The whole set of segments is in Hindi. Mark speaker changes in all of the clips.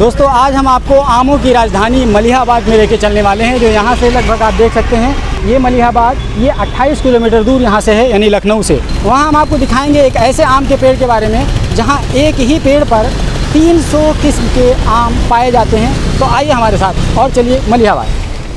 Speaker 1: दोस्तों आज हम आपको आमों की राजधानी मलिहाबाद में लेके चलने वाले हैं, जो यहाँ से लगभग आप देख सकते हैं ये मलिहाबाद ये 28 किलोमीटर दूर यहाँ से है, यानी लखनऊ से। वहाँ हम आपको दिखाएंगे एक ऐसे आम के पेड़ के बारे में जहाँ एक ही पेड़ पर 300 किस्म के आम पाए जाते हैं। तो आइए हमारे साथ और चलिए मलिहाबाद।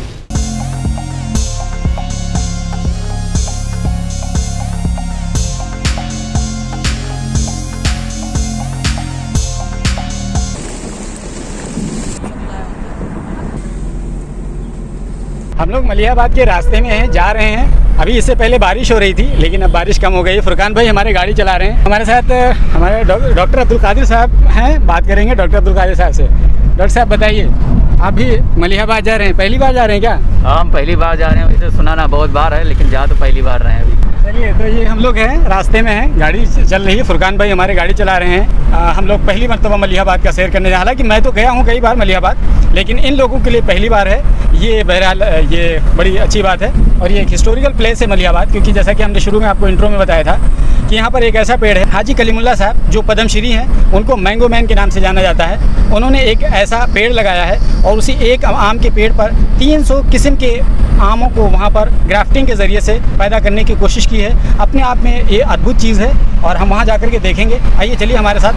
Speaker 1: हम लोग मलिहाबाद के रास्ते में हैं, जा रहे हैं। अभी इससे पहले बारिश हो रही थी, लेकिन अब बारिश कम हो गई। फुरकान भाई हमारे गाड़ी चला रहे हैं। हमारे साथ हमारे डॉक्टर अब्दुल कादिर साहब हैं, बात करेंगे डॉक्टर अब्दुल कादिर साहब से। डॉक्टर साहब बताइए, आप भी मलिहाबाद जा रहे हैं, पहली बार जा रहे हैं क्या?
Speaker 2: हाँ, हम पहली बार जा रहे हैं। वैसे सुना ना बहुत बार है, लेकिन जा तो पहली बार रहे हैं अभी।
Speaker 1: चलिए, तो ये हम लोग हैं, रास्ते में हैं, गाड़ी चल रही है। फुरकान भाई हमारे गाड़ी चला रहे हैं। हम लोग पहली मरतबा मलिहाबाद का सैर करने जा। हालांकि मैं तो गया हूँ कई बार मलिहाबाद, लेकिन इन लोगों के लिए पहली बार है। ये बहरहाल ये बड़ी अच्छी बात है। और ये एक हिस्टोरिकल प्लेस है मलिहाबाद, क्योंकि जैसा कि हमने शुरू में आपको इंट्रो में बताया था कि यहाँ पर एक ऐसा पेड़ है, हाजी कलीमुल्लाह साहब जो पद्मश्री हैं, उनको मैंगो मैन के नाम से जाना जाता है। उन्होंने एक ऐसा पेड़ लगाया है और उसी एक आम के पेड़ पर 300 किस्म के आमों को वहाँ पर ग्राफ्टिंग के ज़रिए से पैदा करने की कोशिश की है। अपने आप में ये अद्भुत चीज़ है और हम वहाँ जाकर के देखेंगे। आइए चलिए हमारे साथ।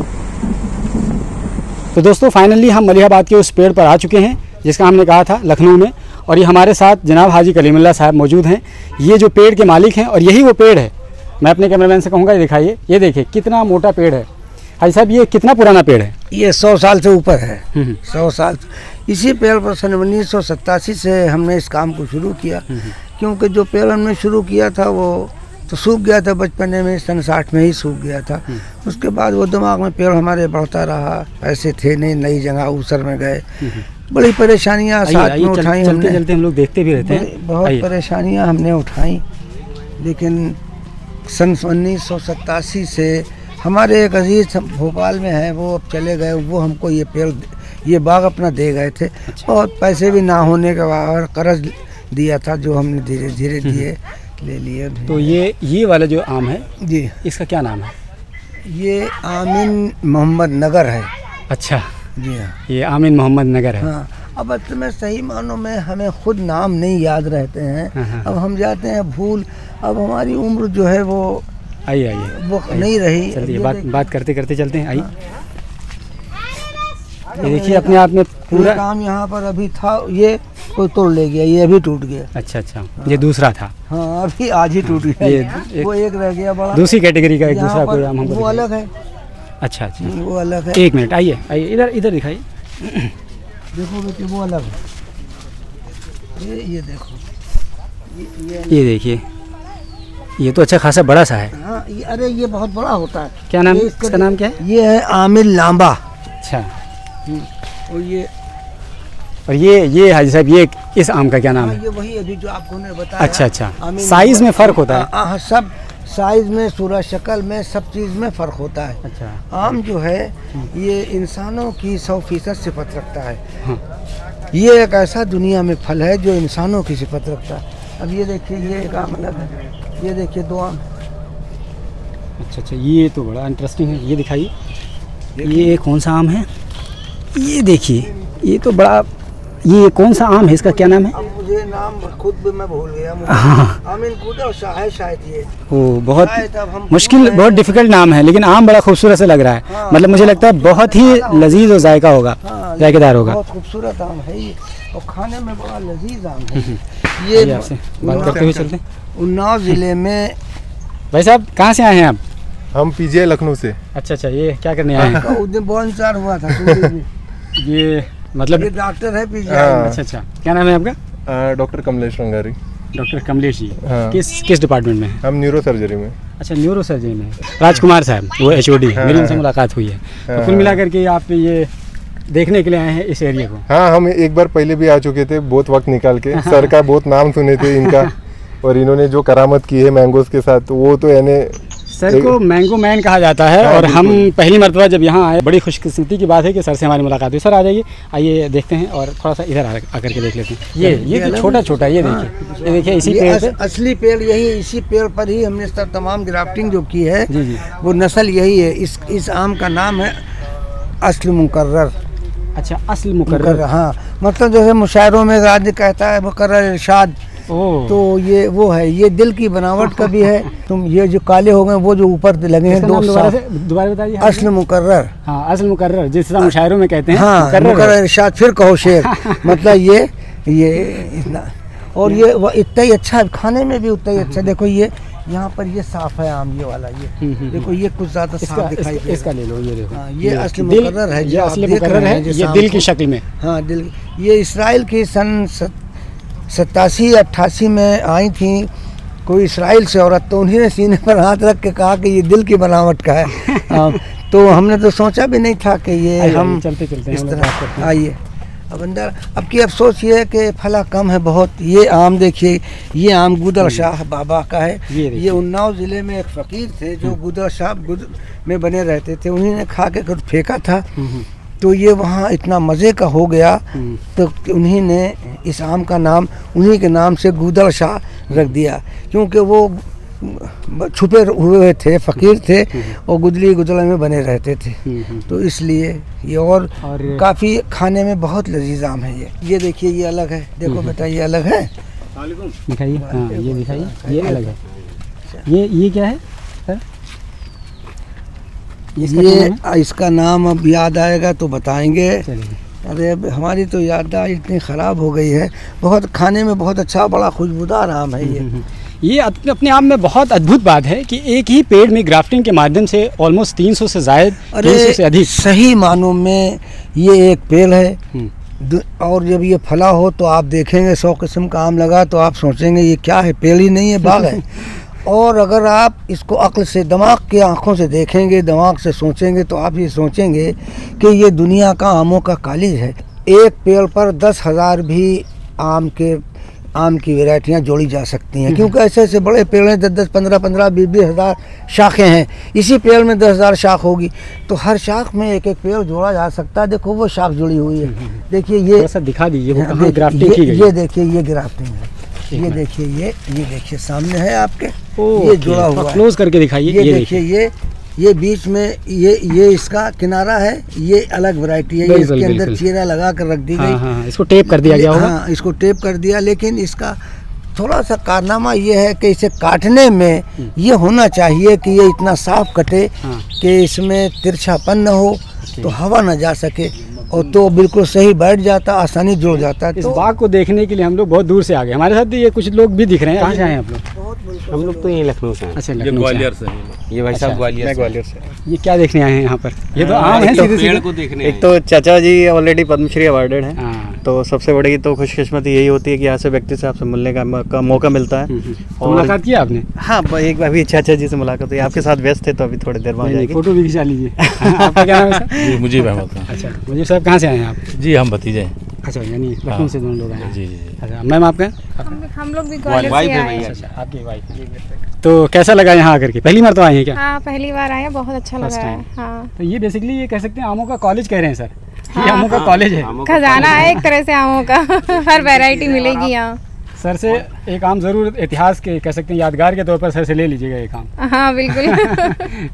Speaker 1: तो दोस्तों फाइनली हम मलिहाबाद के उस पेड़ पर आ चुके हैं जिसका हमने कहा था लखनऊ में। और ये हमारे साथ जनाब हाजी कलीमुल्लाह साहब मौजूद हैं। ये जो पेड़ के मालिक हैं और यही वो पेड़ है। मैं अपने कैमरामैन से कहूँगा, ये दिखाइए, ये देखिए कितना मोटा पेड़ है। हाजी साहब, ये कितना पुराना पेड़ है?
Speaker 3: ये 100 साल से ऊपर है। 100 साल। इसी पेड़ पर सन 1987 से हमने इस काम को शुरू किया, क्योंकि जो पेड़ हमने शुरू किया था वो तो सूख गया था बचपन में, सन 60 में ही सूख गया था। उसके बाद वो दिमाग में पेड़ हमारे बढ़ता रहा, पैसे थे नहीं, नई जगह ऊसर में गए, बड़ी परेशानियाँ साथ में उठाई हमने।
Speaker 1: चलते हम लोग देखते भी रहते हैं,
Speaker 3: बहुत परेशानियाँ हमने उठाई। लेकिन सन 1987 से हमारे एक अजीज भोपाल में है, वो अब चले गए। वो हमको ये पेड़, ये बाग अपना दे गए थे। बहुत पैसे भी ना होने के बाद कर्ज दिया था, जो हमने धीरे धीरे दिए ले लिए।
Speaker 1: तो ये वाला जो आम है
Speaker 3: जी,
Speaker 1: इसका क्या नाम है?
Speaker 3: ये आमीन मोहम्मद नगर है।
Speaker 1: अच्छा
Speaker 3: जी हाँ,
Speaker 1: ये आमीन मोहम्मद नगर है।
Speaker 3: हाँ, अब असल में सही मानों में हमें खुद नाम नहीं याद रहते हैं। अब हम जाते हैं भूल। अब हमारी उम्र जो है वो
Speaker 1: आइए
Speaker 3: वो नहीं रही।
Speaker 1: चलिए बात करते करते चलते हैं। आइए, ये देखिए अपने आप में पूरा
Speaker 3: काम यहाँ पर अभी था, ये कोई तोड़ ले गया, ये अभी टूट गया।
Speaker 1: अच्छा, ये दूसरा था।
Speaker 3: हाँ, अभी आज ही टूट गया। वो एक रह गया बड़ा,
Speaker 1: दूसरी कैटेगरी का एक दूसरा कोई आम हमको
Speaker 3: वो अलग है।
Speaker 1: अच्छा,
Speaker 3: वो अलग है।
Speaker 1: एक मिनट, आइए इधर दिखाइए।
Speaker 3: देखो बेटे, वो अलग है। ये देखो,
Speaker 1: ये देखिए, ये तो अच्छा खासा बड़ा सा है।
Speaker 3: हाँ, अरे ये बहुत बड़ा होता है।
Speaker 1: क्या नाम, इसका नाम क्या है?
Speaker 3: ये है आमिर लांबा।
Speaker 1: अच्छा,
Speaker 3: और
Speaker 1: ये हाजी साहब, ये इस आम का क्या नाम है?
Speaker 3: ये वही अभी जो आपको ने बताया।
Speaker 1: अच्छा, साइज में फर्क होता है?
Speaker 3: हाँ, सब साइज में, सूरत शक्ल में, सब चीज़ में फ़र्क होता है।
Speaker 1: अच्छा, आम
Speaker 3: जो है ये इंसानों की 100% सिफत रखता है। ये एक ऐसा दुनिया में फल है जो इंसानों की सिफत रखता है। अब ये देखिए, ये एक आम अलग है। ये देखिए, 2 आम।
Speaker 1: अच्छा, ये तो बड़ा इंटरेस्टिंग है। ये दिखाइए, ये कौन सा आम है? ये देखिए, ये तो बड़ा, ये कौन सा आम है, इसका क्या नाम है?
Speaker 3: अब मुझे नाम खुद भी मैं भूल गया।
Speaker 1: हाँ,
Speaker 3: आमीन कूदा और शायद ये।
Speaker 1: वो बहुत मुश्किल, बहुत डिफिकल्ट नाम है, लेकिन आम बड़ा खूबसूरत से लग रहा है।
Speaker 3: हाँ,
Speaker 1: मतलब मुझे लगता है बहुत ही लजीज और जायका होगा।
Speaker 3: हाँ,
Speaker 1: जायकेदार होगा।
Speaker 3: बहुत खूबसूरत आम है ये, और खाने में बड़ा लजीज आम है। ये
Speaker 1: आपसे बात करते हुए चलते हैं।
Speaker 3: उन्नाव जिले में।
Speaker 1: भाई साहब, कहाँ से आए हैं आप?
Speaker 4: हम पीजीआई लखनऊ से।
Speaker 1: अच्छा, ये क्या करने आए हैं?
Speaker 3: उस दिन बोलचाल हुआ था।
Speaker 1: ये मतलब
Speaker 3: ये डॉक्टर है पीजीआई।
Speaker 1: अच्छा, क्या नाम है आपका?
Speaker 4: डॉक्टर कमलेश रंगारी।
Speaker 1: डॉक्टर कमलेश जी।
Speaker 4: हाँ।
Speaker 1: किस डिपार्टमेंट में है?
Speaker 4: हम न्यूरो सर्जरी में।
Speaker 1: अच्छा, न्यूरो सर्जरी में। राजकुमार साहब, वो HOD, मेरी उनसे मुलाकात हुई है। तो कुल मिलाकर के आप ये देखने के लिए आए हैं इस एरिया को?
Speaker 4: हाँ, हम एक बार पहले भी आ चुके थे, बहुत वक्त निकाल के। सर का बहुत नाम सुने थे इनका, और इन्होंने जो करामत की है मैंगोज के साथ, वो तो यानी
Speaker 1: सर को मैंगो मैन कहा जाता है। और हम पहली मरतबा जब यहाँ आए, बड़ी खुशकिस्मती की बात है कि सर से हमारी मुलाकात हुई। सर आ जाइए, आइए देखते हैं और थोड़ा सा इधर आकर के देख लेते हैं। ये तो छोटा, ये देखिए, इसी पेड़ से
Speaker 3: असली पेड़ यही, इसी पेड़ पर ही हमने तमाम ग्राफ्टिंग जो की है।
Speaker 1: जी,
Speaker 3: वो नस्ल यही है। इस आम का नाम है अस्ल मुकर्रर।
Speaker 1: अच्छा, असल मुकर्रर।
Speaker 3: हाँ, मतलब जैसे मुशायरों में आदमी कहता है मुकर्रर इरशाद, तो ये वो है, ये दिल की बनावट का भी है। तुम ये जो काले हो गए वो जो ऊपर लगे हैं दो,
Speaker 1: दोबारा बताइए।
Speaker 3: असल मुकर्रर।
Speaker 1: हाँ, असल मुकर्रर, जिस तरह मुशायरों में कहते हैं।
Speaker 3: हाँ, मुकर्रर इरशाद, फिर कहो शेर। मतलब ये इतना, और ये इतना ही अच्छा, खाने में भी उतना ही अच्छा। देखो ये यहाँ पर ये साफ है आम, ये वाला, ये देखो ये कुछ ज्यादा साफ दिखाई दे।
Speaker 1: इसका ले लो, ये देखो।
Speaker 3: हाँ, ये असली मुकर्रर है,
Speaker 1: ये असली मुकर्रर है, ये दिल की शक्ल में।
Speaker 3: हाँ, दिल। ये इसराइल की सन 87-88 में आई थी कोई इसराइल से औरत, तो उन्हीं ने सीने पर हाथ रख के कहा कि ये दिल की बनावट का है। तो हमने तो सोचा भी नहीं था कि ये हम
Speaker 1: चलते
Speaker 3: इस तरह। आइए अब अंदर। अब की अफसोस ये है कि फला कम है बहुत। ये आम देखिए, ये आम गुदर शाह बाबा का है। ये उन्नाव ज़िले में एक फ़कीर थे जो गुदर शाह में बने रहते थे, उन्हीं ने खा के कुछ फेंका था, तो ये वहाँ इतना मज़े का हो गया, तो उन्हीं ने इस आम का नाम उन्हीं के नाम से गुदर शाह रख दिया, क्योंकि वो छुपे हुए थे, फ़कीर थे और गुदली गुदला में बने रहते थे, तो इसलिए ये। और काफ़ी खाने में बहुत लजीज आम है ये देखिए, ये अलग है। देखो बेटा, ये अलग है,
Speaker 1: दिखाइए। हाँ, ये दिखाइए, ये अलग है। ये क्या है सर?
Speaker 3: ये इसका नाम अब याद आएगा तो बताएंगे। अरे अब हमारी तो याददाश्त इतनी ख़राब हो गई है। बहुत खाने में बहुत अच्छा, बड़ा खुशबूदार आम है ये।
Speaker 1: अपने आप में बहुत अद्भुत बात है कि एक ही पेड़ में ग्राफ्टिंग के माध्यम से ऑलमोस्ट 300 से ज़ायद, 300 से अधिक,
Speaker 3: सही मानों में ये एक पेड़ है। और जब ये फला हो तो आप देखेंगे 100 किस्म का आम लगा, तो आप सोचेंगे ये क्या है, पेड़ ही नहीं है, बाग है। और अगर आप इसको अक्ल से, दिमाग की आंखों से देखेंगे, दिमाग से सोचेंगे, तो आप ये सोचेंगे कि ये दुनिया का आमों का कॉलेज है। एक पेड़ पर 10,000 भी आम की वैरायटियाँ जोड़ी जा सकती हैं, क्योंकि ऐसे ऐसे बड़े पेड़ हैं, 10-10, 15-15, 20-20 हज़ार शाखें हैं। इसी पेड़ में 10,000 शाख होगी, तो हर शाख में एक एक पेड़ जोड़ा जा सकता है। देखो वो शाख जुड़ी हुई है, देखिए ये
Speaker 1: दिखा दीजिए,
Speaker 3: ये देखिए, ये ग्राफ्टिंग है। ये देखिए, ये देखिए सामने है आपके, ये जुड़ा हुआ है।
Speaker 1: क्लोज करके दिखाइए।
Speaker 3: ये देखिए, ये बीच में ये इसका किनारा है, ये अलग वैरायटी है। ये इसके अंदर चीरा लगा कर रख दी गई।
Speaker 1: हाँ, इसको टेप कर दिया गया होगा।
Speaker 3: हाँ, इसको टेप कर दिया, लेकिन इसका थोड़ा सा कारनामा ये है कि इसे काटने में ये होना चाहिए कि ये इतना साफ कटे कि इसमें तिरछापन न हो, तो हवा न जा सके, और तो बिल्कुल सही बैठ जाता, आसानी जुड़ जाता।
Speaker 1: इस बाग को देखने के लिए हम लोग बहुत दूर से आ गए। हमारे साथ ये कुछ लोग भी दिख रहे हैं। कहाँ से आए हैं आप लोग?
Speaker 5: हम लोग तो यहीं लखनऊ से हैं।
Speaker 1: अच्छा,
Speaker 5: ग्वालियर से। ये भाई साहब ग्वालियर से।
Speaker 1: ये क्या देखने आए हैं यहाँ पर? ये तो आम है सीधे
Speaker 5: को देखने।
Speaker 6: एक तो चाचा जी ऑलरेडी पद्मश्री अवार्डेड हैं, तो सबसे बड़ी तो खुशकिस्मती यही होती है कि यहाँ से व्यक्ति से आपसे मिलने का मौका मिलता है।
Speaker 1: और मुलाकात किया आपने?
Speaker 6: हाँ, एक अभी चाचा जी से मुलाकात हुई, आपके साथ व्यस्त थे, तो अभी थोड़ी देर बाद जाएगी।
Speaker 1: फोटो भी खिंचा लीजिए। आपका क्या नाम है सर?
Speaker 5: मुझीब अहमद।
Speaker 1: अच्छा, मुझीब साहब कहाँ से आए हैं आप?
Speaker 5: जी, हम भतीजे हैं।
Speaker 1: अच्छा, यानी लखनऊ से दोनों लोग आए हैं।
Speaker 5: जी।
Speaker 1: अच्छा, मैम आपका?
Speaker 7: हम लोग भी ग्वालियर से आए हैं।
Speaker 1: अच्छा, आपकी वाइफ। तो कैसा लगा यहाँ आकर के? पहली बार तो आए हैं क्या?
Speaker 7: हाँ, पहली बार आए हैं, बहुत अच्छा लगा है। हाँ,
Speaker 1: तो ये बेसिकली ये कह सकते हैं आमों का कॉलेज कह रहे हैं सर। ये आमों का कॉलेज है,
Speaker 7: खजाना है एक तरह से आमों का। हर वैरायटी मिलेगी यहाँ।
Speaker 1: सर से एक आम जरूर इतिहास के कह सकते हैं यादगार के तौर पर सर से ले लीजिएगा एक आम।
Speaker 7: हाँ, बिल्कुल।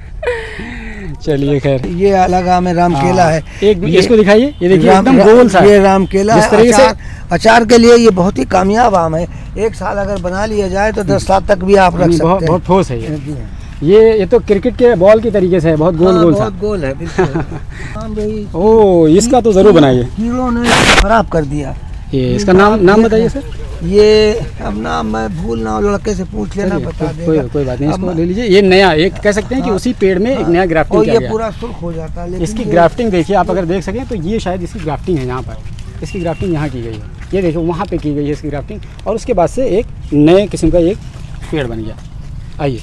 Speaker 1: चलिए, खैर
Speaker 3: ये अलग आम है, रामकेला है।
Speaker 1: एक इसको दिखाइए, ये देखिए एकदम गोल सा।
Speaker 3: ये रामकेला है। अचार के लिए ये बहुत ही कामयाब आम है। एक साल अगर बना लिया जाए तो 10 साल तक भी आप रख सकते हैं।
Speaker 1: बहुत ठोस है ये तो क्रिकेट के बॉल की तरीके से है, बहुत गोल गोल सा।
Speaker 3: बहुत गोल है बिल्कुल।
Speaker 1: ओ, इसका तो जरूर बनाइए।
Speaker 3: कीड़ों ने खराब कर दिया।
Speaker 1: ये इसका नाम बताइए सर।
Speaker 3: ये अब नाम मैं भूल ना, लड़के से पूछ लेना, बता देगा।
Speaker 1: कोई बात नहीं, इसको ले लीजिए। ये नया एक कह सकते हैं कि उसी पेड़ में एक नया ग्राफ्टिंग किया गया।
Speaker 3: ये पूरा सुर्ख हो जाता है।
Speaker 1: इसकी ग्राफ्टिंग देखिए आप, अगर देख सकें तो ये शायद इसकी ग्राफ्टिंग है। यहाँ पर इसकी ग्राफ्टिंग यहाँ की गई है। ये देखो वहाँ पे की गई है इसकी ग्राफ्टिंग, और उसके बाद से एक नए किस्म का एक पेड़ बन गया। आइए,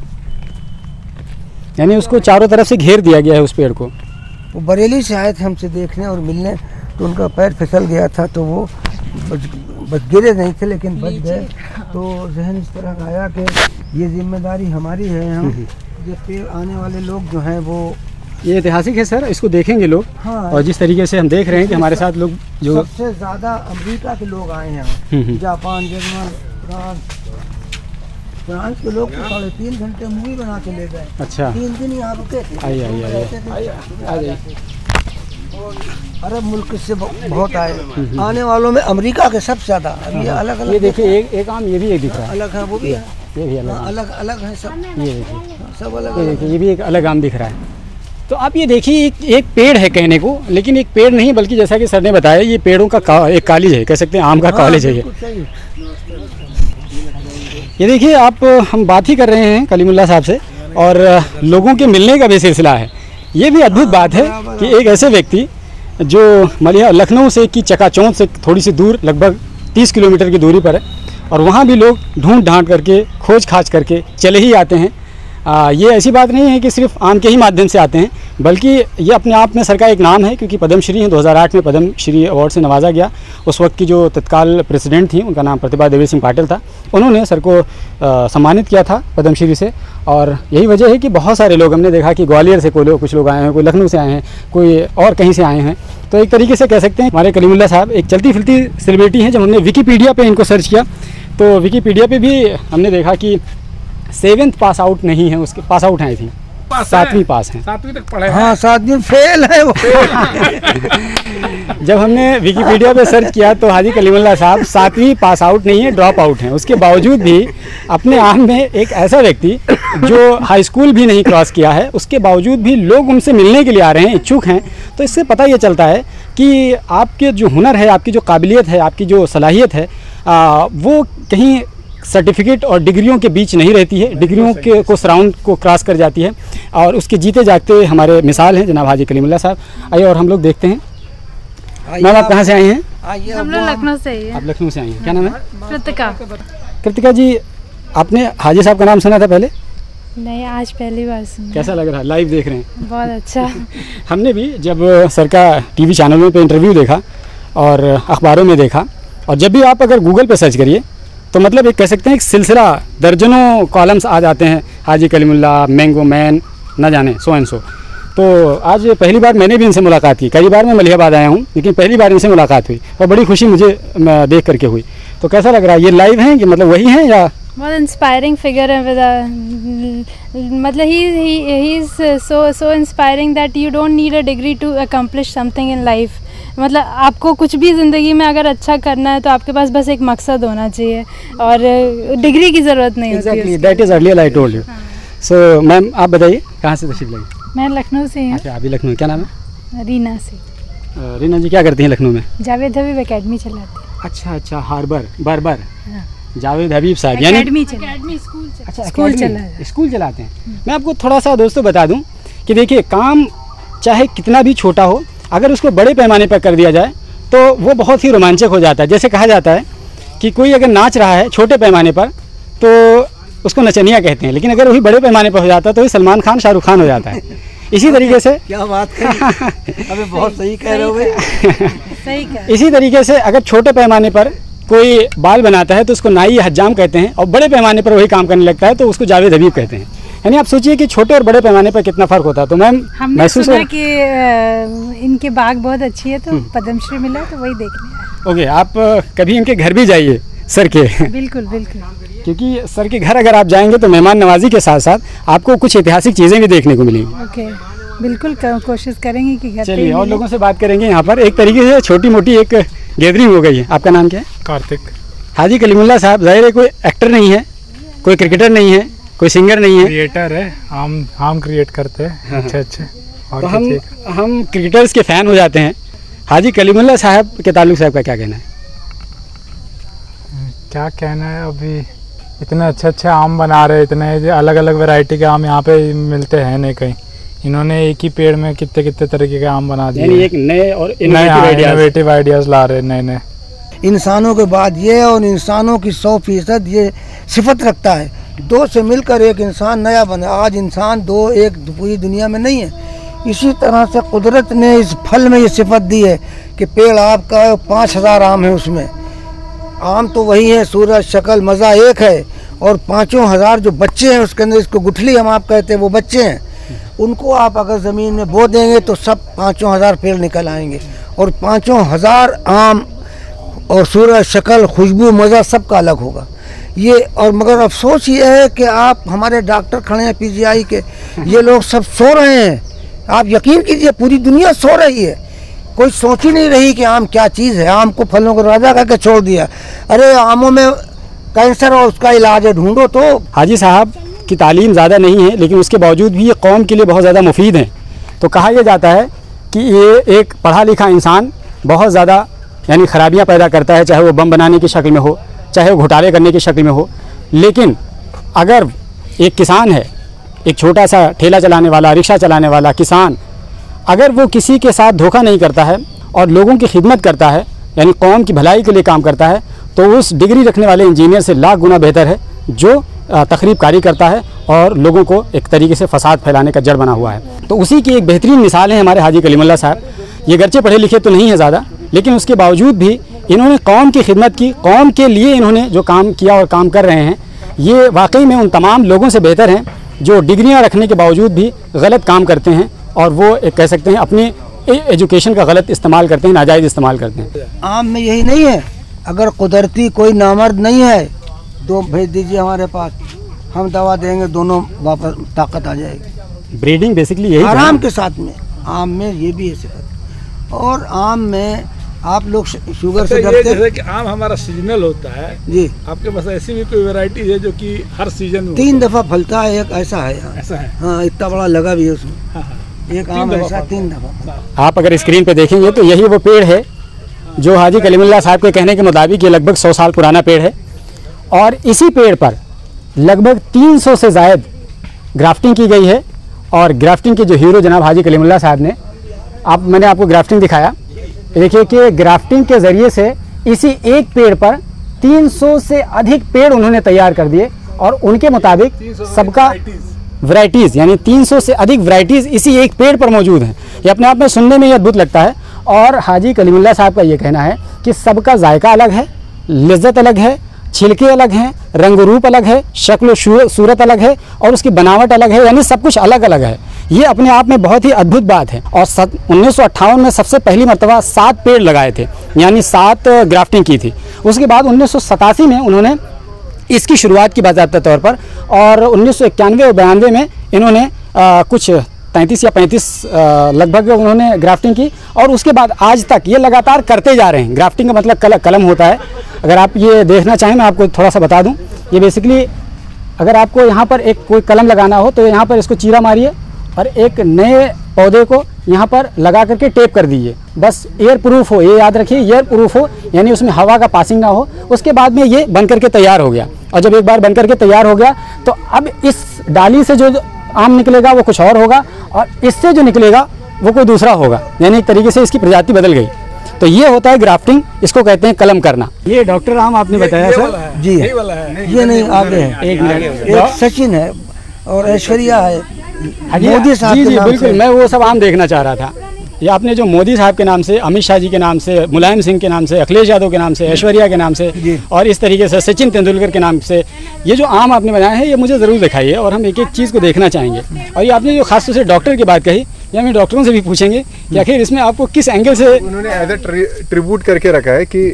Speaker 1: यानी उसको चारों तरफ से घेर दिया गया है उस पेड़ को।
Speaker 3: वो बरेली से आए थे हमसे देखने और मिलने, तो उनका पैर फिसल गया था, तो वो बच गिरे नहीं थे लेकिन बच गए। तो जहन इस तरह आया कि ये जिम्मेदारी हमारी है। हम ये पेड़ आने वाले लोग जो हैं वो,
Speaker 1: ये ऐतिहासिक है सर, इसको देखेंगे लोग।
Speaker 3: हाँ,
Speaker 1: और जिस तरीके से हम देख रहे हैं कि हमारे साथ लोग जो
Speaker 3: सबसे ज़्यादा अमेरिका के लोग आए हैं, जापान, जर्मन, फ्रांस के लोग तो 3.5 घंटे मूवी बना के ले गए।
Speaker 1: अच्छा,
Speaker 3: 3 दिन यहाँ रुके थे।
Speaker 1: आइए।
Speaker 3: अरब मुल्क से बहुत आए, आने वालों में अमेरिका के सबसे ज़्यादा। अब ये अलग अलग,
Speaker 1: ये देखिए एक आम ये भी एक दिख रहा है,
Speaker 3: अलग है, वो भी है,
Speaker 1: ये भी अलग
Speaker 3: अलग अलग है सब,
Speaker 1: ये देखिए,
Speaker 3: सब अलग
Speaker 1: ये
Speaker 3: अलग।
Speaker 1: देखिए, ये भी एक अलग आम दिख रहा है। तो आप ये देखिए एक पेड़ है कहने को, लेकिन एक पेड़ नहीं बल्कि जैसा कि सर ने बताया ये पेड़ों का एक कॉलेज है, कह सकते हैं आम का कॉलेज है ये देखिए आप, हम बात ही कर रहे हैं कलीमुल्लाह साहब से और लोगों के मिलने का भी सिलसिला है। ये भी अद्भुत बात है कि एक ऐसे व्यक्ति जो मलिहा लखनऊ से की चकाचौंध से थोड़ी सी दूर लगभग 30 किलोमीटर की दूरी पर है और वहाँ भी लोग ढूंढ ढांड करके खोज खाज करके चले ही आते हैं। ये ऐसी बात नहीं है कि सिर्फ आम के ही माध्यम से आते हैं, बल्कि ये अपने आप में सर का एक नाम है, क्योंकि पद्मश्री हैं, 2008 में पद्मश्री अवार्ड से नवाजा गया। उस वक्त की जो तत्काल प्रेसिडेंट थी उनका नाम प्रतिभा देवी सिंह पाटिल था, उन्होंने सर को सम्मानित किया था पद्मश्री से। और यही वजह है कि बहुत सारे लोग, हमने देखा कि ग्वालियर से कुछ लोग आए हैं, कोई लखनऊ से आए हैं, कोई और कहीं से आए हैं। तो एक तरीके से कह सकते हैं हमारे कलीमुल्लाह साहब एक चलती फिरती सेलिब्रिटी हैं। जब हमने विकीपीडिया पे इनको सर्च किया तो विकीपीडिया पे भी हमने देखा कि 7th पास आउट नहीं है, उसके पास आउट हैं, आई थिंक 7वीं पास हैं,
Speaker 5: 7वीं तक पढ़े।
Speaker 3: हाँ 7वीं फेल है वो।
Speaker 1: जब हमने विकीपीडिया पे सर्च किया तो हाजी कलीमुल्लाह साहब 7वीं पास आउट नहीं है, ड्रॉप आउट हैं। उसके बावजूद भी अपने आप में एक ऐसा व्यक्ति जो हाई स्कूल भी नहीं क्रॉस किया है, उसके बावजूद भी लोग उनसे मिलने के लिए आ रहे हैं, इच्छुक हैं। तो इससे पता ये चलता है कि आपके जो हुनर है, आपकी जो काबिलियत है, आपकी जो सलाहियत है, वो कहीं सर्टिफिकेट और डिग्रियों के बीच नहीं रहती है, डिग्रियों के को सराउंड को क्रॉस कर जाती है। और उसके जीते जागते हमारे मिसाल हैं जनाब हाजी कलीमुल्लाह साहब। आइए और हम लोग देखते हैं। मैम आप कहाँ से आई हैं?
Speaker 7: हम लोग लखनऊ से ही हैं।
Speaker 1: आप लखनऊ से आई हैं, क्या नाम है?
Speaker 7: कृतिका।
Speaker 1: कृतिका जी, आपने हाजी साहब का नाम सुना था पहले?
Speaker 7: नहीं, आज पहली बार सुना।
Speaker 1: कैसा लग रहा है? लाइव देख रहे हैं?
Speaker 7: बहुत अच्छा।
Speaker 1: हमने भी जब सर का टीवी चैनलों पे इंटरव्यू देखा और अखबारों में देखा, और जब भी आप अगर गूगल पे सर्च करिए तो मतलब एक कह सकते हैं एक सिलसिला, दर्जनों कॉलम्स आ जाते हैं, हाजी कलीमुल्लाह, मैंगो मैन, न जाने सो एंड सो। तो आज पहली बार मैंने भी इनसे मुलाकात की। कई बार मैं मलिहाबाद आया हूँ, लेकिन पहली बार इनसे मुलाकात हुई और बड़ी खुशी मुझे देख करके हुई। तो कैसा लग रहा है? ये लाइव हैं कि मतलब वही हैं या?
Speaker 7: बहुत इंस्पायरिंग फिगर है मतलब he is so inspiring that you don't need a degree to accomplish something in life. मतलब आपको कुछ भी ज़िंदगी में अगर अच्छा करना है तो आपके पास बस एक मकसद होना चाहिए और डिग्री की ज़रूरत नहीं होती।
Speaker 1: Exactly, that is earlier I told you. So ma'am आप बताइए कहाँ से तशरीफ लगी?
Speaker 7: मैं लखनऊ से हूँ।
Speaker 1: अच्छा, अभी लखनऊ, क्या नाम है?
Speaker 7: रीना से।
Speaker 1: रीना जी क्या करती हैं लखनऊ में?
Speaker 7: जावेद हबीब एकेडमी चलाती है।
Speaker 1: अच्छा, हार्बर बार जावेद हबीब साहब, यानी
Speaker 7: स्कूल
Speaker 1: चलाते हैं। मैं आपको थोड़ा सा दोस्तों बता दूं कि देखिए, काम चाहे कितना भी छोटा हो, अगर उसको बड़े पैमाने पर कर दिया जाए तो वो बहुत ही रोमांचक हो जाता है। जैसे कहा जाता है कि कोई अगर नाच रहा है छोटे पैमाने पर तो उसको नचनिया कहते हैं, लेकिन अगर वही बड़े पैमाने पर हो जाता है तो वही सलमान खान, शाहरुख खान हो जाता है। इसी तरीके से
Speaker 3: क्या बात है, अबे बहुत सही कह रहे हो भाई।
Speaker 7: सही कह।
Speaker 1: इसी तरीके से अगर छोटे पैमाने पर कोई बाल बनाता है तो उसको नाई या हज्जाम कहते हैं, और बड़े पैमाने पर वही काम करने लगता है तो उसको जावेद हबीब कहते हैं। यानी आप सोचिए कि छोटे और बड़े पैमाने पर कितना फ़र्क होता है। तो मैम महसूस
Speaker 7: सुना कि इनके बाग बहुत अच्छी है तो पद्मश्री मिला तो वही देखने।
Speaker 1: ओके, आप कभी इनके घर भी जाइए सर के।
Speaker 7: बिल्कुल,
Speaker 1: क्योंकि सर के घर अगर आप जाएंगे तो मेहमान नवाजी के साथ साथ आपको कुछ ऐतिहासिक चीज़ें भी देखने को मिलेंगी।
Speaker 7: ओके, बिल्कुल कोशिश करेंगे कि घर।
Speaker 1: चलिए और लोगों से बात करेंगे। यहाँ पर एक तरीके से छोटी मोटी एक गैदरिंग हो गई है। आपका नाम क्या है?
Speaker 8: कार्तिक।
Speaker 1: हाजी कलीमुल्लाह साहब ज़ाहिर है कोई एक्टर नहीं है, कोई क्रिकेटर नहीं है, कोई सिंगर नहीं है,
Speaker 8: क्रिएटर है। हम क्रिएट करते हैं अच्छे
Speaker 1: और तो हम क्रिकेटर्स के फ़ैन हो जाते हैं। हाजी कलीमुल्लाह साहब के ताल्लुक से आपका क्या कहना है?
Speaker 8: क्या कहना है, अभी इतने अच्छे आम बना रहे, इतने अलग अलग वैरायटी के आम यहाँ पे मिलते हैं नहीं कहीं। इन्होंने एक ही पेड़ में कितने तरीके के आम बना दिए,
Speaker 1: यानी एक नए और इनोवेटिव
Speaker 8: आइडियाज ला रहे नए।
Speaker 3: इंसानों के बाद ये, और इंसानों की 100% ये सिफत रखता है, दो से मिलकर एक इंसान नया बना। आज इंसान दो एक पूरी दुनिया में नहीं है। इसी तरह से कुदरत ने इस फल में ये सिफत दी है कि पेड़ आपका 5000 आम है, उसमें आम तो वही है, सूरज, शक्ल, मज़ा एक है, और 5000 जो बच्चे हैं उसके अंदर, इसको गुठली हम आप कहते हैं, वो बच्चे हैं। उनको आप अगर ज़मीन में बो देंगे तो सब 5000 पेड़ निकल आएंगे, और 5000 आम और सूरज, शक्ल, खुशबू, मज़ा सबका अलग होगा ये। और मगर अफसोस ये है कि आप, हमारे डॉक्टर खड़े हैं PGI के, ये लोग सब सो रहे हैं। आप यकीन कीजिए पूरी दुनिया सो रही है। कोई सोच ही नहीं रही कि आम क्या चीज़ है। आम को फलों को राजा करके छोड़ दिया। अरे आमों में कैंसर और उसका इलाज है, ढूंढो तो।
Speaker 1: हाजी साहब की तालीम ज़्यादा नहीं है, लेकिन उसके बावजूद भी ये कौम के लिए बहुत ज़्यादा मुफीद हैं। तो कहा यह जाता है कि ये एक पढ़ा लिखा इंसान बहुत ज़्यादा यानी ख़राबियाँ पैदा करता है, चाहे वो बम बनाने की शक्ल में हो, चाहे वो घोटाले करने की शक्ल में हो। लेकिन अगर एक किसान है, एक छोटा सा ठेला चलाने वाला, रिक्शा चलाने वाला किसान, अगर वो किसी के साथ धोखा नहीं करता है और लोगों की खिदमत करता है, यानी कौम की भलाई के लिए काम करता है, तो उस डिग्री रखने वाले इंजीनियर से लाख गुना बेहतर है जो तखरीबकारी करता है और लोगों को एक तरीके से फसाद फैलाने का जड़ बना हुआ है। तो उसी की एक बेहतरीन मिसाल है हमारे हाजी कलीमुल्लाह साहब। ये गर्चे पढ़े लिखे तो नहीं है ज़्यादा, लेकिन उसके बावजूद भी इन्होंने कौम की खिदमत की, कौम के लिए इन्होंने जो काम किया और काम कर रहे हैं, ये वाकई में उन तमाम लोगों से बेहतर हैं जो डिग्रियां रखने के बावजूद भी गलत काम करते हैं और वो एक कह सकते हैं अपनी एजुकेशन का गलत इस्तेमाल करते हैं, नाजायज़ इस्तेमाल करते हैं।
Speaker 3: आम में यही नहीं है, अगर कुदरती कोई नामर्द नहीं है तो भेज दीजिए हमारे पास, हम दवा देंगे, दोनों वापस ताकत आ जाएगी।
Speaker 1: ब्रीडिंग बेसिकली यही
Speaker 3: आराम के साथ में आम में ये भी है सिफत। और आम में आप लोग शुगर से डरते हैं।
Speaker 9: जैसे कि आम हमारा सीजनल होता है जी, आपके पास ऐसी भी कोई वैरायटी है जो कि हर सीजन में
Speaker 3: 3 दफ़ा फलता है? एक ऐसा है,
Speaker 9: ऐसा है।
Speaker 3: हाँ, इतना बड़ा लगा भी है उसमें। एक आम ऐसा 3 दफ़ा।
Speaker 1: आप अगर स्क्रीन पे देखेंगे तो यही वो पेड़ है जो हाजी कलीमुल्लाह साहब के कहने के मुताबिक ये लगभग 100 साल पुराना पेड़ है और इसी पेड़ पर लगभग 300 से ज़ायद ग्राफ्टिंग की गई है। और ग्राफ्टिंग के जो हीरो जनाब हाजी कलीमुल्लाह साहब ने, मैंने आपको ग्राफ्टिंग दिखाया, देखिए कि ग्राफ्टिंग के ज़रिए से इसी एक पेड़ पर 300 से अधिक पेड़ उन्होंने तैयार कर दिए और उनके मुताबिक सबका वैरायटीज़ यानी 300 से अधिक वैरायटीज़ इसी एक पेड़ पर मौजूद हैं। ये अपने आप में सुनने में ही अद्भुत लगता है। और हाजी कलीमुल्लाह साहब का ये कहना है कि सबका जायका अलग है, लज्जत अलग है, छिलके अलग हैं, रंग रूप अलग है, शक्ल सूरत अलग है और उसकी बनावट अलग है, यानी सब कुछ अलग अलग है। ये अपने आप में बहुत ही अद्भुत बात है। और 1958 में सबसे पहली मरतबा 7 पेड़ लगाए थे, यानी 7 ग्राफ्टिंग की थी। उसके बाद 1987 में उन्होंने इसकी शुरुआत की बाज़ाब्ता तौर पर, और 1991 और 92 में इन्होंने कुछ 33 या 35 लगभग उन्होंने ग्राफ्टिंग की। और उसके बाद आज तक ये लगातार करते जा रहे हैं। ग्राफ्टिंग का मतलब कलम होता है। अगर आप ये देखना चाहें, मैं आपको थोड़ा सा बता दूं, ये बेसिकली अगर आपको यहाँ पर एक कोई कलम लगाना हो तो यहाँ पर इसको चीरा मारिए और एक नए पौधे को यहाँ पर लगा करके टेप कर दीजिए। बस एयर प्रूफ हो, ये याद रखिए, एयर प्रूफ हो, यानी उसमें हवा का पासिंग ना हो। उसके बाद में ये बन करके तैयार हो गया। और जब एक बार बन करके तैयार हो गया तो अब इस डाली से जो आम निकलेगा वो कुछ और होगा और इससे जो निकलेगा वो कोई दूसरा होगा, यानी एक तरीके से इसकी प्रजाति बदल गई। तो ये होता है ग्राफ्टिंग, इसको कहते हैं कलम करना। ये डॉक्टर आम आपने बताया सर
Speaker 3: जी, ये नहीं आगे है, एक सचिन है और ऐश्वर्या है, मोदी साहब
Speaker 1: जी
Speaker 3: के नाम
Speaker 1: बिल्कुल, मैं वो सब आम देखना चाह रहा था। ये आपने जो मोदी साहब के नाम से, अमित शाह जी के नाम से, मुलायम सिंह के नाम से, अखिलेश यादव के नाम से, ऐश्वर्या के नाम से और इस तरीके से सचिन तेंदुलकर के नाम से ये जो आम आपने बनाया है, ये मुझे ज़रूर दिखाइए और हम एक एक चीज़ को देखना चाहेंगे। और ये आपने जो खास तौर से डॉक्टर की बात कही, या हम डॉक्टरों से भी पूछेंगे कि आखिर इसमें आपको किस एंगल से
Speaker 4: उन्होंने एज ए ट्रिब्यूट करके रखा है कि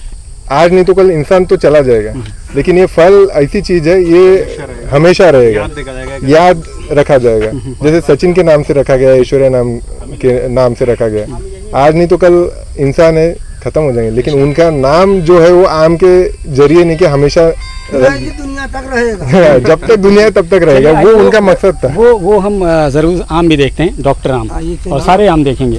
Speaker 4: आज नहीं तो कल इंसान तो चला जाएगा, लेकिन ये फल ऐसी चीज है, ये हमेशा रहेगा, याद रखा जाएगा। जैसे सचिन के नाम से रखा गया, ऐश्वर्या नाम के नाम से रखा गया। आज नहीं तो कल इंसान है, खत्म हो जाएंगे, लेकिन उनका नाम जो है वो आम के जरिए नहीं कि हमेशा
Speaker 3: दुनिया तक रहेगा।
Speaker 4: जब तक दुनिया है तब तक रहेगा, वो उनका मकसद था।
Speaker 1: वो हम ज़रूर आम भी देखते हैं, डॉक्टर आम, और सारे आम देखेंगे।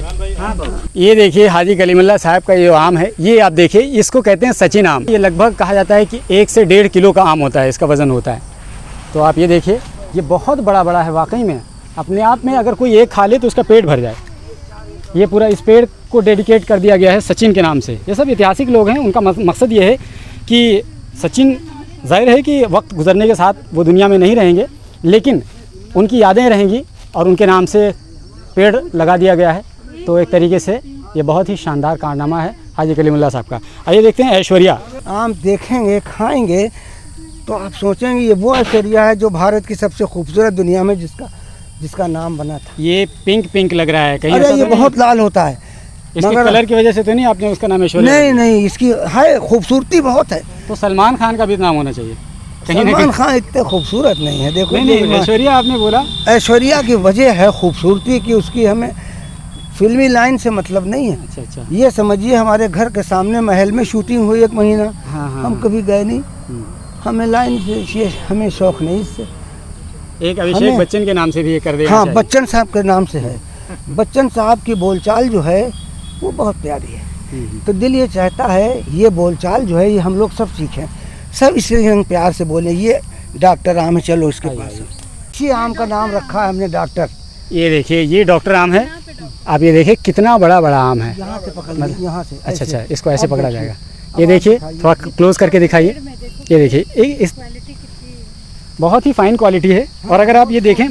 Speaker 1: ये देखिए हाजी कलीमुल्लाह साहब का ये आम है, ये आप देखिए, इसको कहते हैं सचिन आम। ये लगभग कहा जाता है कि 1 से 1.5 किलो का आम होता है, इसका वज़न होता है। तो आप ये देखिए, ये बहुत बड़ा बड़ा है वाकई में। अपने आप में अगर कोई एक खा ले तो उसका पेट भर जाए। ये पूरा इस पेड़ को डेडिकेट कर दिया गया है सचिन के नाम से। ये सब ऐतिहासिक लोग हैं, उनका मकसद ये है कि सचिन, जाहिर है कि वक्त गुजरने के साथ वो दुनिया में नहीं रहेंगे, लेकिन उनकी यादें रहेंगी और उनके नाम से पेड़ लगा दिया गया है। तो एक तरीके से ये बहुत ही शानदार कारनामा है हाजी कलीमुल्लाह साहब का। आइए देखते हैं ऐश्वर्या।
Speaker 3: आम देखेंगे, खाएंगे तो आप सोचेंगे ये वो ऐश्वर्या है जो भारत की सबसे खूबसूरत दुनिया में जिसका नाम बना था।
Speaker 1: ये पिंक पिंक लग रहा है कहीं?
Speaker 3: अरे ये बहुत लाल होता है,
Speaker 1: इसके कलर की वजह से तो नहीं आपने उसका नाम ऐश्वर्या?
Speaker 3: नहीं, इसकी है खूबसूरती बहुत है।
Speaker 1: तो सलमान खान का भी नाम होना चाहिए।
Speaker 3: सलमान खान इतने खूबसूरत नहीं है, देखो।
Speaker 1: नहीं, ऐश्वर्या आपने बोला।
Speaker 3: ऐश्वर्या की वजह है खूबसूरती की, उसकी हमें फिल्मी लाइन से मतलब नहीं है।
Speaker 1: अच्छा अच्छा।
Speaker 3: ये समझिए हमारे घर के सामने महल में शूटिंग हुई 1 महीना।
Speaker 1: हाँ,
Speaker 3: हम कभी गए नहीं, हमें लाइन से हमें शौक नहीं इससे।
Speaker 1: एक अभिषेक बच्चन के नाम से भी ये कर देना
Speaker 3: हाँ,
Speaker 1: चाहिए।
Speaker 3: बच्चन साहब के नाम से है। बच्चन साहब की बोलचाल जो है वो बहुत प्यारी है, तो दिल ये चाहता है ये बोलचाल जो है ये हम लोग सब सीखें, सब इसलिए हम प्यार से बोले। ये डॉक्टर आम है, चलो इसके पास। इसी आम का नाम रखा है हमने डॉक्टर।
Speaker 1: ये देखिए, ये डॉक्टर आम है। आप ये देखिए कितना बड़ा बड़ा आम है।
Speaker 3: यहाँ से पकड़, यहाँ से।
Speaker 1: अच्छा अच्छा, इसको ऐसे पकड़ा जाएगा। ये देखिए, थोड़ा क्लोज करके दिखाइए। ये देखिए, इस बहुत ही फाइन क्वालिटी है। और अगर आप ये देखें,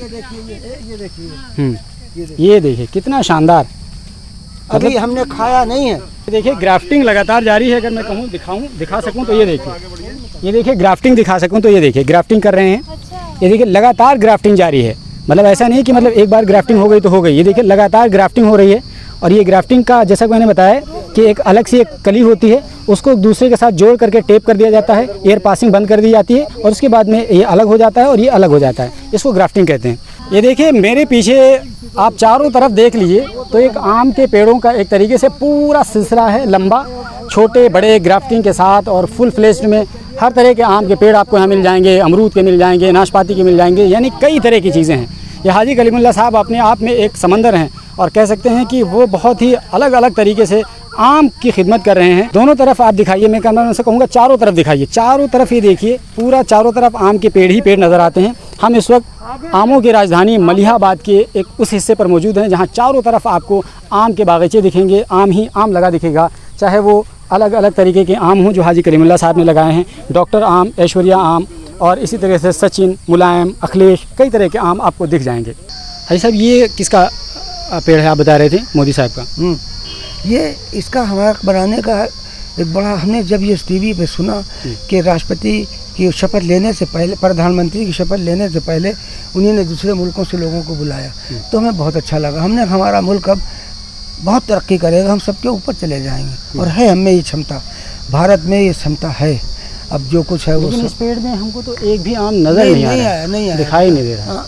Speaker 1: ये देखिए कितना शानदार।
Speaker 3: अभी हमने खाया नहीं है।
Speaker 1: देखिए ग्राफ्टिंग लगातार जारी है। अगर मैं कहूँ दिखा सकूँ तो ये देखिए, ये देखिए ग्राफ्टिंग दिखा सकूँ तो ये देखिए ग्राफ्टिंग कर रहे हैं। ये देखिए लगातार ग्राफ्टिंग जारी है, मतलब ऐसा नहीं कि मतलब एक बार ग्राफ्टिंग हो गई तो हो गई। ये देखिए लगातार ग्राफ्टिंग हो रही है। और ये ग्राफ्टिंग का जैसा मैंने बताया कि एक अलग से एक कली होती है, उसको एक दूसरे के साथ जोड़ करके टेप कर दिया जाता है, एयर पासिंग बंद कर दी जाती है और उसके बाद में ये अलग हो जाता है और ये अलग हो जाता है। इसको ग्राफ्टिंग कहते हैं। ये देखिए मेरे पीछे आप चारों तरफ देख लीजिए तो एक आम के पेड़ों का एक तरीके से पूरा सिलसिला है, लंबा, छोटे बड़े ग्राफ्टिंग के साथ और फुल फ्लेश्ड में हर तरह के आम के पेड़ आपको यहाँ मिल जाएंगे, अमरूद के मिल जाएंगे, नाशपाती के मिल जाएंगे, यानी कई तरह की चीज़ें हैं। ये हाजी कलीमुल्लाह साहब अपने आप में एक समंदर हैं और कह सकते हैं कि वो बहुत ही अलग अलग तरीके से आम की खिदमत कर रहे हैं। दोनों तरफ आप दिखाइए, मैं कैमरामैन से कहूँगा चारों तरफ दिखाइए, चारों तरफ ये देखिए, पूरा चारों तरफ आम के पेड़ ही पेड़ नज़र आते हैं। हम इस वक्त आमों की राजधानी मलिहाबाद के एक उस हिस्से पर मौजूद हैं जहाँ चारों तरफ आपको आम के बागीचे दिखेंगे, आम ही आम लगा दिखेगा, चाहे वो अलग अलग तरीके के आम हों जो हाजी कलीमुल्लाह साहब ने लगाए हैं। डॉक्टर आम, ऐश्वर्या आम और इसी तरह से सचिन, मुलायम, अखिलेश, कई तरह के आम आपको दिख जाएंगे। हाजी साहब ये किसका पेड़ है आप बता रहे थे? मोदी साहब का।
Speaker 3: ये इसका हमारा बनाने का एक बड़ा, हमने जब ये टीवी पे सुना कि राष्ट्रपति की शपथ लेने से पहले, प्रधानमंत्री की शपथ लेने से पहले उन्होंने दूसरे मुल्कों से लोगों को बुलाया तो हमें बहुत अच्छा लगा। हमने हमारा मुल्क अब बहुत तरक्की करेगा, हम सबके ऊपर चले जाएंगे और है हमें ये क्षमता, भारत में ये क्षमता है। अब जो कुछ है वो
Speaker 1: लेकिन इस पेड़ में हमको तो एक भी आम नजर नहीं आया, दिखाई नहीं दे रहा।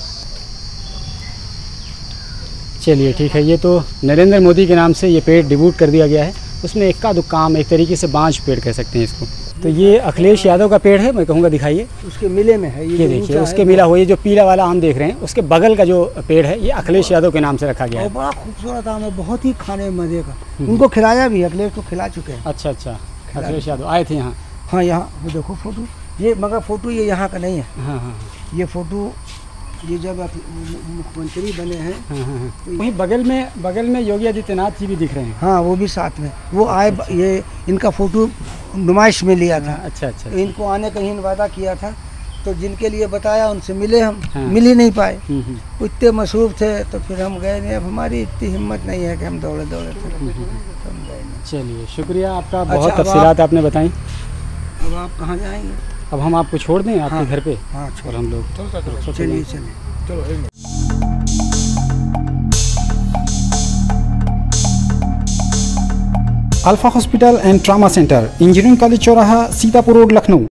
Speaker 1: चलिए ठीक है, ये तो नरेंद्र मोदी के नाम से ये पेड़ डिबूट कर दिया गया है, उसमें इक्का दुक्का आम, एक तरीके से बांझ पेड़ कह सकते हैं इसको। तो ये अखिलेश यादव का पेड़ है, मैं कहूँगा दिखाइए।
Speaker 3: उसके मिले में है
Speaker 1: ये देखिए, उसके मिला हुआ ये जो पीला वाला आम देख रहे हैं, उसके बगल का जो पेड़ है ये अखिलेश यादव के नाम से रखा गया है।
Speaker 3: बड़ा खूबसूरत आम है, बहुत ही खाने में मजे का। उनको खिलाया भी, अखिलेश को खिला चुके हैं।
Speaker 1: अच्छा अच्छा, अखिलेश यादव आए थे यहाँ?
Speaker 3: हाँ, यहाँ वो देखो फोटो, ये मगर फोटो ये यहाँ का नहीं है।
Speaker 1: हाँ हाँ,
Speaker 3: ये फोटो ये जब मुख्यमंत्री बने हैं।
Speaker 1: हाँ, वहीं बगल में योगी आदित्यनाथ जी भी दिख रहे हैं।
Speaker 3: हाँ, वो भी साथ में वो आए, ये इनका फोटो नुमाइश में लिया था।
Speaker 1: अच्छा अच्छा,
Speaker 3: इनको आने का ही वादा किया था, तो जिनके लिए बताया उनसे मिले हम। मिल ही नहीं पाए, इतने मसरूफ थे, तो फिर हम गए नहीं। अब हमारी इतनी हिम्मत नहीं है कि हम दौड़े तो हम गए नहीं।
Speaker 1: चलिए शुक्रिया आपका, बहुत तफसीलात आपने बताई।
Speaker 3: अब आप कहाँ जाएंगे?
Speaker 1: अब हम आपको छोड़ दें आपके घर पे?
Speaker 3: हाँ,
Speaker 1: और हम लोग
Speaker 3: चलिए।
Speaker 1: Alpha hospital and trauma centre, engineering college चौराहा, सीतापुर रोड, लखनऊ।